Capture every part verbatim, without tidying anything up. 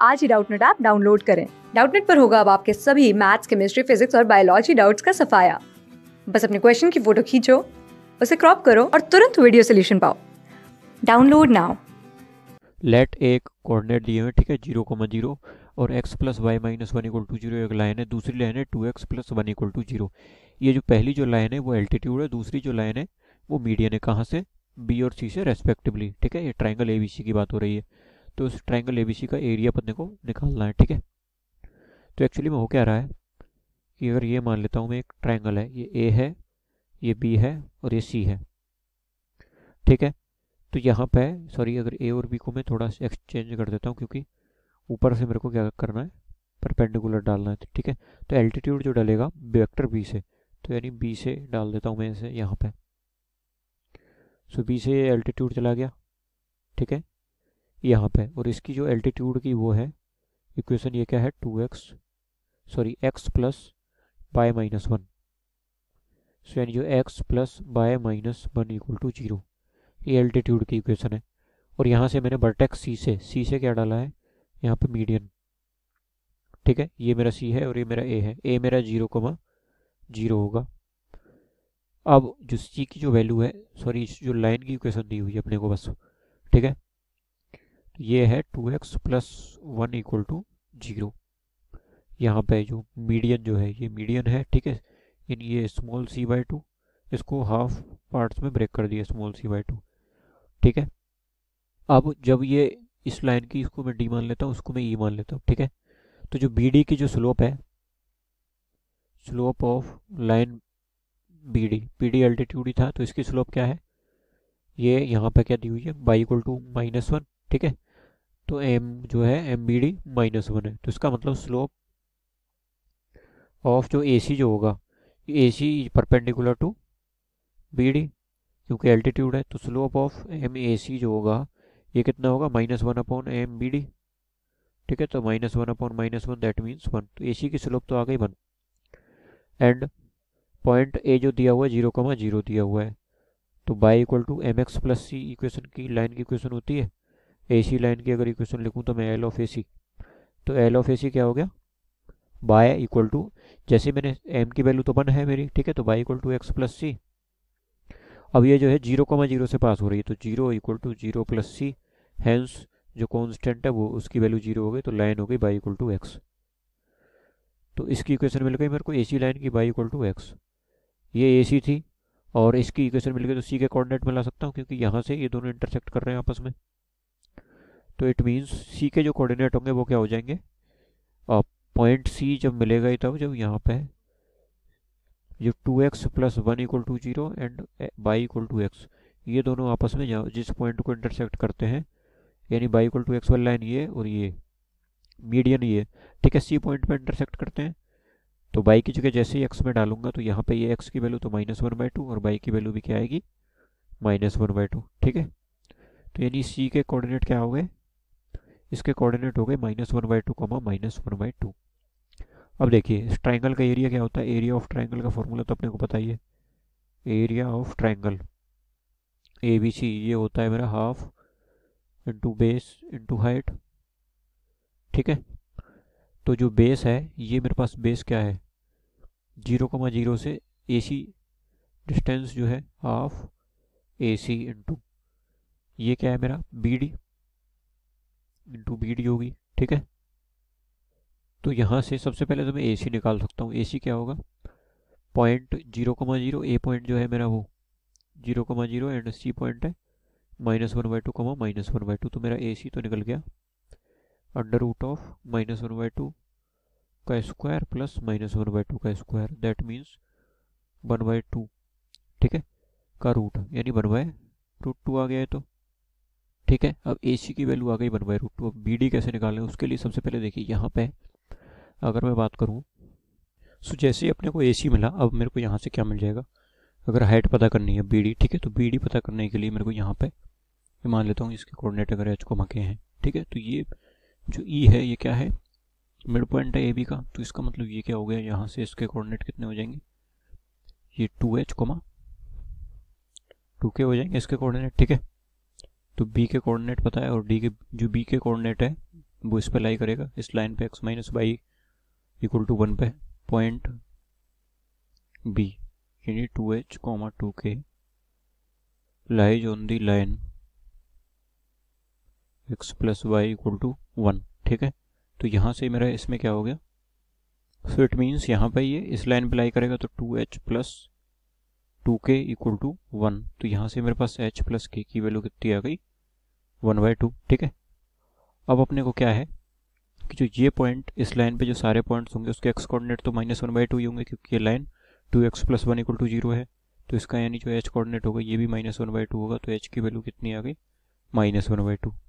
आज ही Doubtnut app download करें। डाउटनेट पर होगा अब आपके सभी मैथ्स, केमिस्ट्री, फिजिक्स और बायोलॉजी डाउट्स का सफाया। बस अपने क्वेश्चन की फोटो खींचो, उसे क्रॉप करो और तुरंत वीडियो सोल्यूशन पाओ। Download now. लेट एक कोऑर्डिनेट दिए हुए, ठीक है, जीरो कोमा जीरो और x plus y minus one equal to zero एक लाइन है, दूसरी लाइन है two x plus one equal to zero. ये जो पहली जो लाइन है वो एल्टीट्यूड है, दूसरी जो लाइन है वो मीडियन है। कहाँ से? बी और सी से रेस्पेक्टिवली, ठीक है। ये ट्राइंगल ए बी सी की बात हो रही है, तो उस ट्राइंगल ए बी सी का एरिया अपने को निकालना है, ठीक है। तो एक्चुअली में हो क्या रहा है कि अगर ये मान लेता हूँ मैं एक ट्राइंगल है, ये ए है, ये बी है और ये सी है, ठीक है। तो यहाँ पे सॉरी, अगर ए और बी को मैं थोड़ा एक्सचेंज कर देता हूँ, क्योंकि ऊपर से मेरे को क्या करना है, परपेंडिकुलर डालना है, ठीक है। तो एल्टीट्यूड जो डलेगा वेक्टर बी से, तो यानी बी से डाल देता हूँ मैं इसे यहाँ पे। सो बी से एल्टीट्यूड चला गया, ठीक है, यहाँ पे। और इसकी जो एल्टीट्यूड की वो है इक्वेशन, ये क्या है, two x sorry x plus y minus one. So यानी जो x plus y minus one equal to zero, ये एल्टीट्यूड की इक्वेशन है। और यहाँ से मैंने वर्टेक्स सी से सी से क्या डाला है, यहाँ पे मीडियन, ठीक है। ये मेरा सी है और ये मेरा ए है। ए मेरा जीरो कोमा जीरो होगा। अब जो सी की जो वैल्यू है, सॉरी जो लाइन की इक्वेशन दी हुई है अपने को बस, ठीक है, तो ये है two x plus one equal to zero. यहाँ पे जो मीडियन जो है ये मीडियन है, ठीक है। इन ये स्मॉल सी बाई टू, इसको हाफ पार्ट्स में ब्रेक कर दिया, स्मॉल सी बाई टू, ठीक है। अब जब ये इस लाइन की, इसको मैं डी मान लेता हूँ, उसको मैं ई मान लेता हूँ, ठीक है। तो जो बी डी की जो स्लोप है, slope of line B D, B D altitude ही था, तो इसकी स्लोप क्या है, ये यहाँ पे क्या दी हुई है, y equal to minus one, ठीक है। तो एम जो है m B D minus one है, तो इसका मतलब स्लोप ऑफ जो ए सी जो होगा, A C perpendicular to B D, क्योंकि एल्टीट्यूड है, तो slope of m A C जो होगा ये कितना होगा, minus one upon m B D, ठीक है। तो minus one upon minus one that means one, तो ए सी की स्लोप तो आ गई वन। एंड पॉइंट ए जो दिया हुआ है जीरो कमा जीरो दिया हुआ है, तो y equal to m x plus c equation की लाइन की इक्वेशन होती है। ए सी लाइन की अगर इक्वेशन लिखूँ तो मैं एल ऑफ ए सी, तो एल ऑफ ए सी क्या हो गया, बाय इक्वल टू, जैसे मैंने एम की वैल्यू तो वन है मेरी, ठीक है, तो y equal to x plus c. अब ये जो है जीरो कमा जीरो से पास हो रही है, तो zero equal to zero plus c, hence जो कॉन्स्टेंट है वो उसकी वैल्यू जीरो हो गई, तो लाइन हो गई बाई इक्वल टू एक्स। तो इसकी इक्वेशन मिल गई मेरे को ए सी लाइन की बाई इक्वल टू एक्स। ये ए सी थी और इसकी इक्वेशन मिल गई, तो सी के कोऑर्डिनेट में ला सकता हूँ, क्योंकि यहाँ से ये दोनों इंटरसेक्ट कर रहे हैं आपस में। तो इट मीन्स सी के जो कोऑर्डिनेट होंगे वो क्या हो जाएंगे, पॉइंट सी जब मिलेगा ही तब जब यहाँ पे जो two x plus one equal to zero and y equal to x, ये दोनों आपस में जिस पॉइंट को इंटरसेक्ट करते हैं, यानी बाई इक्वल टू एक्स वाली लाइन ये और ये मीडियन ये, ठीक है, सी पॉइंट पे इंटरसेक्ट करते हैं। तो बाई की जगह जैसे ही एक्स में डालूंगा तो यहाँ पे ये एक्स की वैल्यू तो माइनस वन बाई टू और बाई की वैल्यू भी क्या आएगी, माइनस वन बाई टू, ठीक है। तो यानी सी के कोऑर्डिनेट क्या हो गए, इसके कोऑर्डिनेट हो गए minus one by two comma minus one by two. अब देखिए इस ट्राइंगल का एरिया क्या होता है, एरिया ऑफ ट्राइंगल का फॉर्मूला तो अपने को पता ही है, area of triangle A B C, ये होता है मेरा half into base into height, ठीक है। तो जो बेस है, ये मेरे पास बेस क्या है, जीरो कमा जीरो से ए सी डिस्टेंस जो है हाफ ए सी इंटू ये क्या है मेरा B D into B D होगी, ठीक है। तो यहाँ से सबसे पहले तो मैं ए सी निकाल सकता हूँ। ए सी क्या होगा, point zero comma zero, A point जो है मेरा वो zero comma zero and C point है minus one by two comma minus one by two, तो मेरा ए सी तो निकल गया under root of minus one by two का square plus minus one by two का square, that means one by two, ठीक है, का रूट, यानी वन बाय रूट टू आ गया है, तो ठीक है। अब ए सी की वैल्यू आ गई वन बाई रूट टू। अब बी डी कैसे निकालें, उसके लिए सबसे पहले देखिए यहाँ पे अगर मैं बात करूँ, सो जैसे ही अपने को ए सी मिला, अब मेरे को यहाँ से क्या मिल जाएगा, अगर हाइट पता करनी है बी डी, ठीक है, तो बी डी पता करने के लिए मेरे को यहाँ पे मैं मान लेता हूँ इसके कोऑर्डिनेट अगर एच को मके हैं, ठीक है। तो ये जो ई है ये क्या है, मिड पॉइंट है ए बी का, तो इसका मतलब ये क्या हो गया, यहाँ से इसके कोऑर्डिनेट कितने हो जाएंगे, ये टू एच कोमा टू के हो जाएंगे इसके कोऑर्डिनेट, ठीक है। तो बी के कोऑर्डिनेट पता है और डी के जो बी के कोऑर्डिनेट है वो इस पे लाई करेगा, इस लाइन पे x minus y equal to one पे पॉइंट बी यानी two h comma two k lies on the line x plus y equal to one. ठीक है, तो यहाँ से मेरा इसमें क्या हो गया, सो इट मीन्स यहाँ पे ये इस लाइन पे लाई करेगा तो two h plus two k equal to one. तो यहाँ से मेरे पास एच प्लस के की वैल्यू कितनी आ गई, वन बाई टू। ठीक है, अब अपने को क्या है कि जो ये पॉइंट इस लाइन पे जो सारे पॉइंट्स होंगे उसके एक्स कोऑर्डिनेट तो माइनस वन बाई टू ही होंगे, क्योंकि ये line two x plus one equal to zero है। तो इसका यानी जो एच कोऑर्डिनेट होगा ये भी माइनस वन बाई टू होगा। तो एच की वैल्यू कितनी आ गई, माइनस वन बाई टू।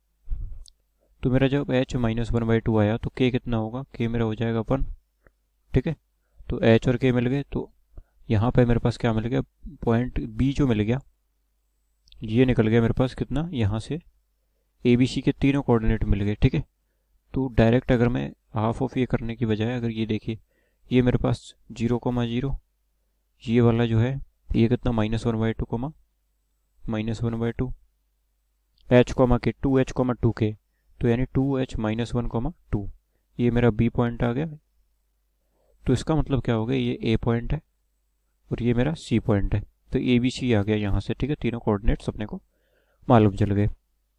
तो मेरा जब h minus one by two आया तो के कितना होगा, के मेरा हो जाएगा वन। ठीक है, तो एच और के मिल गए, तो यहाँ पे मेरे पास क्या मिल गया, पॉइंट बी जो मिल गया ये निकल गया मेरे पास कितना, यहाँ से ए बी सी के तीनों कोऑर्डिनेट मिल गए। ठीक है, तो डायरेक्ट अगर मैं हाफ ऑफ ये करने की बजाय अगर ये देखिए ये मेरे पास जीरो कोमा जीरो, ये वाला जो है ये कितना minus one by two comma minus one by two, h comma k two h comma two k, तो यानी two h minus one comma two, ये मेरा बी पॉइंट आ गया। तो इसका मतलब क्या हो गया, ये ए पॉइंट है और ये मेरा सी पॉइंट है। तो ए बी सी आ गया यहाँ से। ठीक है, तीनों कोऑर्डिनेट्स अपने को मालूम चल गए।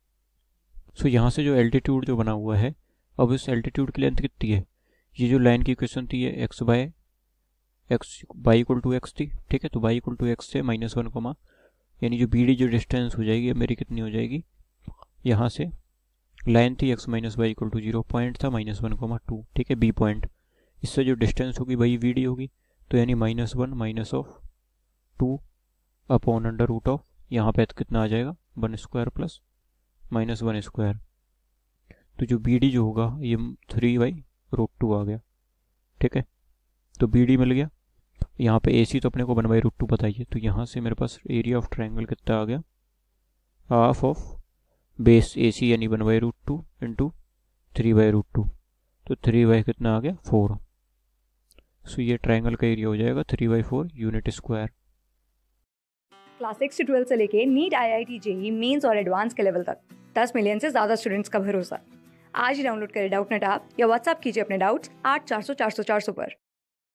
सो यहाँ से जो एल्टीट्यूड जो बना हुआ है, अब इस एल्टीट्यूड की लेंथ कितनी है, ये जो लाइन की इक्वेशन थी ये x by x y equal to x थी। ठीक है, तो बाई इक्वल टू एक्स से माइनस वन कोमा यानी जो बी डी जो डिस्टेंस हो जाएगी मेरी कितनी हो जाएगी, यहाँ से लाइन थी x minus y equal to zero, point था माइनस वन कोमा टू। ठीक है, बी पॉइंट, इससे जो डिस्टेंस होगी वही वी डी होगी। तो यानी minus one minus of two upon under root of, यहाँ पे कितना आ जाएगा, one square plus minus one square. तो जो बी डी जो होगा ये थ्री बाई रूट टू आ गया। ठीक है, तो बी डी मिल गया। यहाँ पे ए सी तो अपने को वन बाई रूट टू बताइए, तो यहाँ से मेरे पास एरिया ऑफ ट्राइंगल कितना आ गया, half of base A C यानी one by root two into three by root two, तो थ्री बाई कितना आ गया, फोर। सो ये ट्राइंगल का एरिया हो जाएगा three by four unit square. Class six से ट्वेल्थ से लेके NEET, I I T, JEE, mains और एडवांस के लेवल तक दस मिलियन से ज़्यादा स्टूडेंट्स का भरोसा। आज ही डाउनलोड करें डाउटनेट ऐप या व्हाट्सएप कीजिए अपने डाउट्स आठ चार सौ चार सौ चार सौ पर।